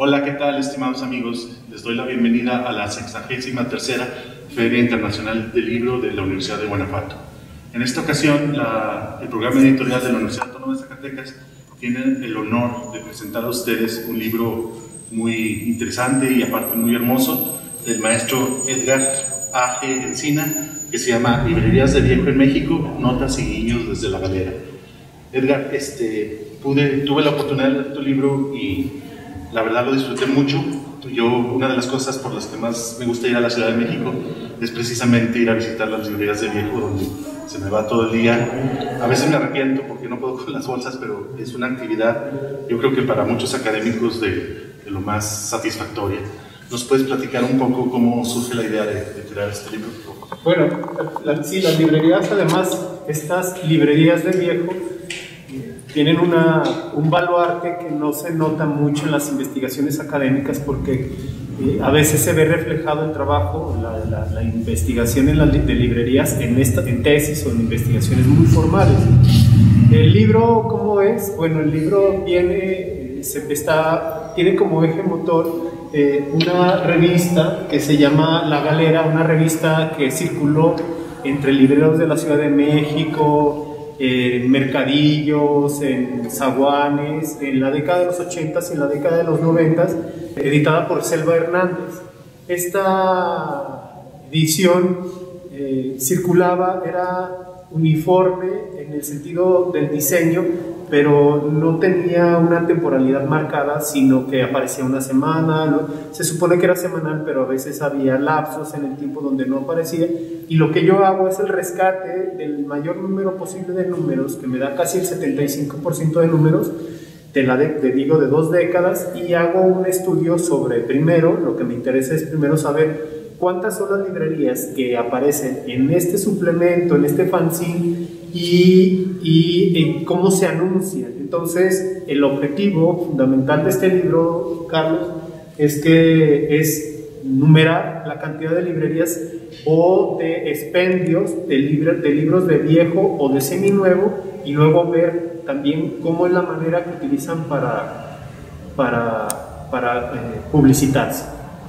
Hola, ¿qué tal, estimados amigos? Les doy la bienvenida a la 63ª Feria Internacional del Libro de la Universidad de Guanajuato. En esta ocasión, el programa editorial de la Universidad Autónoma de Zacatecas tiene el honor de presentar a ustedes un libro muy interesante y aparte muy hermoso del maestro Edgar A. G. Encina, que se llama Librerías de Viejo en México, Notas y Guiños desde la Galera. Edgar, tuve la oportunidad de leer tu libro y la verdad lo disfruté mucho. Una de las cosas por las que más me gusta ir a la Ciudad de México es precisamente ir a visitar las librerías de viejo, donde se me va todo el día. A veces me arrepiento porque no puedo con las bolsas, pero es una actividad, yo creo que para muchos académicos de lo más satisfactoria. ¿Nos puedes platicar un poco cómo surge la idea de crear este libro? Bueno, sí, las librerías, además, estas librerías de viejo tienen un baluarte que no se nota mucho en las investigaciones académicas, porque a veces se ve reflejado el trabajo, la investigación de librerías en tesis o en investigaciones muy formales. El libro, ¿cómo es? Bueno, el libro tiene como eje motor una revista que se llama La Galera, una revista que circuló entre libreros de la Ciudad de México, en mercadillos, en zaguanes, en la década de los 80s y en la década de los 90s, editada por Selva Hernández. Esta edición circulaba, era uniforme en el sentido del diseño, pero no tenía una temporalidad marcada, sino que aparecía una semana, ¿no? Se supone que era semanal, pero a veces había lapsos en el tiempo donde no aparecía, y lo que yo hago es el rescate del mayor número posible de números, que me da casi el 75% de números, de 2 décadas, y hago un estudio sobre, primero, lo que me interesa es primero saber cuántas son las librerías que aparecen en este suplemento, en este fanzine, y cómo se anuncian. Entonces, el objetivo fundamental de este libro, Carlos, es numerar la cantidad de librerías o de expendios de libros de viejo o de seminuevo, y luego ver también cómo es la manera que utilizan para publicitarse.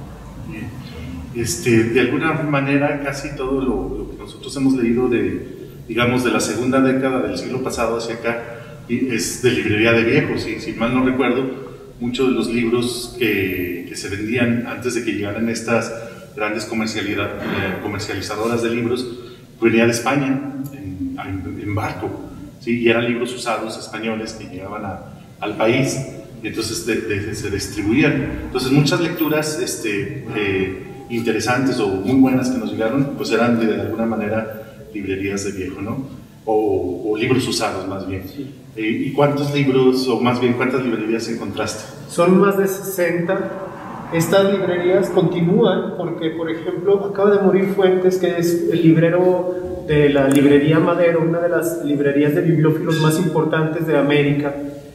De alguna manera, casi todo lo que nosotros hemos leído de la segunda década del siglo pasado hacia acá es de librería de viejos, y si mal no recuerdo, muchos de los libros que se vendían antes de que llegaran estas grandes comercializadoras de libros venían de España en barco, ¿sí? Y eran libros usados españoles que llegaban al país, y entonces se distribuían. Entonces muchas lecturas interesantes o muy buenas que nos llegaron, pues eran de alguna manera librerías de viejo, ¿no? O libros usados, más bien. Sí. ¿Y cuántos libros, o más bien cuántas librerías encontraste? Son más de 60. Estas librerías continúan porque, por ejemplo, acaba de morir Fuentes, que es el librero de la librería Madero, una de las librerías de bibliófilos más importantes de América.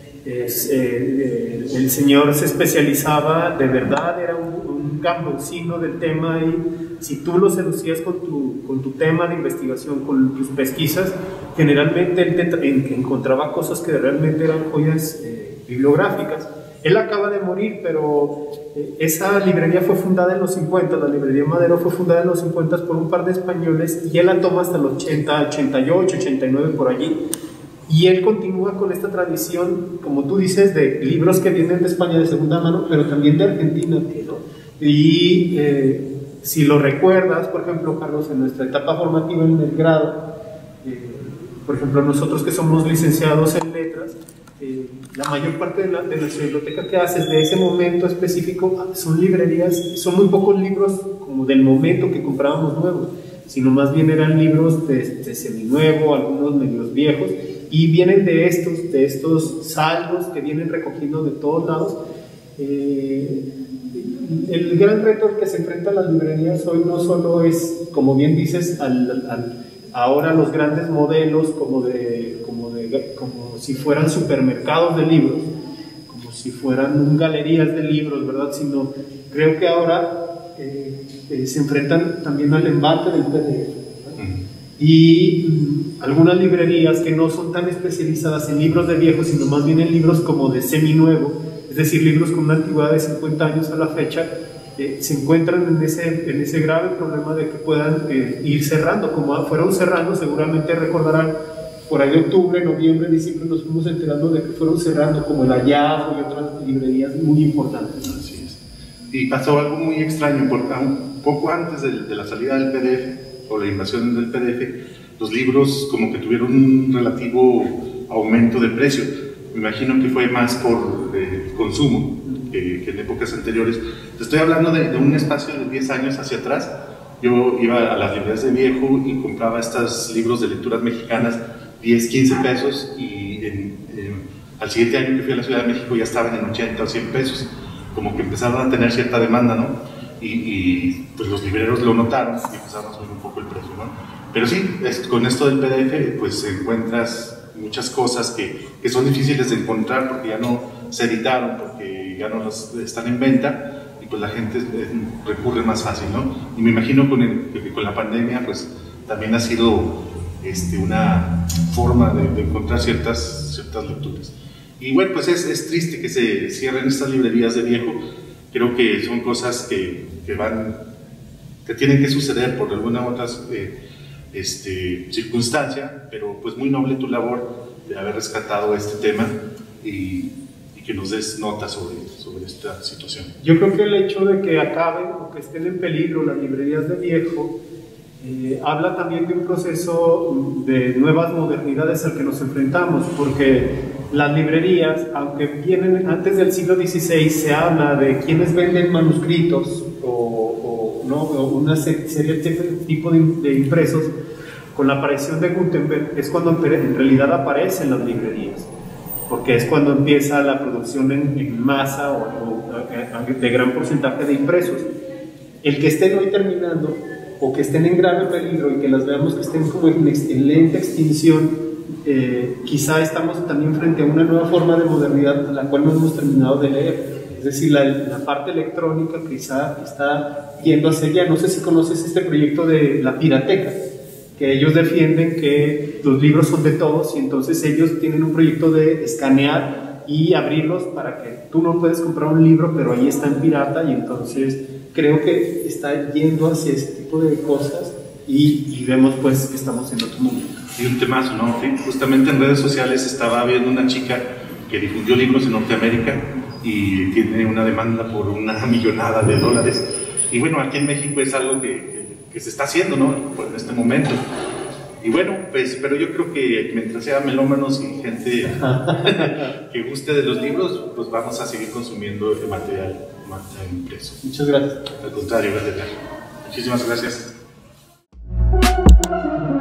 El señor se especializaba, de verdad, era un campesino del tema, y si tú lo seducías con tu tema de investigación, con tus pesquisas, generalmente él encontraba cosas que realmente eran joyas bibliográficas. Él acaba de morir, pero esa librería fue fundada en los 50, la librería Madero fue fundada en los 50 por un par de españoles, y él la toma hasta los 80, 88, 89, por allí. Y él continúa con esta tradición, como tú dices, de libros que vienen de España de segunda mano, pero también de Argentina, ¿no? Y si lo recuerdas, por ejemplo, Carlos, en nuestra etapa formativa en el grado, por ejemplo, nosotros que somos licenciados en letras, la mayor parte de nuestra biblioteca que haces de ese momento específico son librerías, son muy pocos libros como del momento que comprábamos nuevos, sino más bien eran libros de seminuevo, algunos medios viejos, y vienen de estos saldos que vienen recogiendo de todos lados. El gran reto al que se enfrentan las librerías hoy no solo es, como bien dices, ahora los grandes modelos como si fueran supermercados de libros, como si fueran galerías de libros, ¿verdad? Sino creo que ahora se enfrentan también al embate del PDF. Y algunas librerías que no son tan especializadas en libros de viejos, sino más bien en libros como de seminuevo, es es decir, libros con una antigüedad de 50 años a la fecha, se encuentran en ese grave problema de que puedan ir cerrando, como fueron cerrando, seguramente recordarán, por ahí de octubre, noviembre, diciembre nos fuimos enterando de que fueron cerrando, como el Hallazgo y otras librerías muy importantes. Así es. Y pasó algo muy extraño, porque un poco antes de la salida del PDF, o la invasión del PDF, los libros como que tuvieron un relativo aumento de precio. Me imagino que fue más por consumo que en épocas anteriores. Te estoy hablando de un espacio de 10 años hacia atrás. Yo iba a las librerías de viejo y compraba estos libros de lecturas mexicanas, 10, 15 pesos, y al siguiente año que fui a la Ciudad de México ya estaban en 80 o 100 pesos. Como que empezaron a tener cierta demanda, ¿no? Y pues los libreros lo notaron y empezaron a subir un poco el precio, ¿no? Pero sí, con esto del PDF, pues encuentras muchas cosas que son difíciles de encontrar porque ya no se editaron, porque ya no los están en venta, y pues la gente recurre más fácil, ¿no? Y me imagino que con la pandemia, pues también ha sido una forma de encontrar ciertas lecturas. Y bueno, pues es triste que se cierren estas librerías de viejo. Creo que son cosas que tienen que suceder por alguna u otra circunstancia, pero pues muy noble tu labor de haber rescatado este tema y que nos des nota sobre esta situación. Yo creo que el hecho de que acaben o que estén en peligro las librerías de viejo habla también de un proceso de nuevas modernidades al que nos enfrentamos, porque las librerías, aunque vienen antes del siglo XVI, se habla de quienes venden manuscritos o una serie de tipo de impresos. Con la aparición de Gutenberg es cuando en realidad aparecen las librerías, porque es cuando empieza la producción en masa o de gran porcentaje de impresos. El que estén hoy terminando o que estén en grave peligro y que las veamos que estén como en lenta extinción, quizá estamos también frente a una nueva forma de modernidad a la cual no hemos terminado de leer. Es decir, la parte electrónica quizá está yendo hacia allá. No sé si conoces este proyecto de la Pirateca, que ellos defienden que los libros son de todos y entonces ellos tienen un proyecto de escanear y abrirlos para que tú no puedes comprar un libro, pero ahí está en pirata, y entonces creo que está yendo hacia ese tipo de cosas y vemos pues que estamos en otro momento. Y un temazo, ¿no? Justamente en redes sociales estaba viendo una chica que difundió libros en Norteamérica y tiene una demanda por una millonada de dólares. Y bueno, aquí en México es algo que se está haciendo, ¿no? Pues en este momento. Y bueno, pues, pero yo creo que mientras sea melómanos y gente que guste de los libros, pues vamos a seguir consumiendo el material impreso. Muchas gracias. Al contrario, gracias. Muchísimas gracias.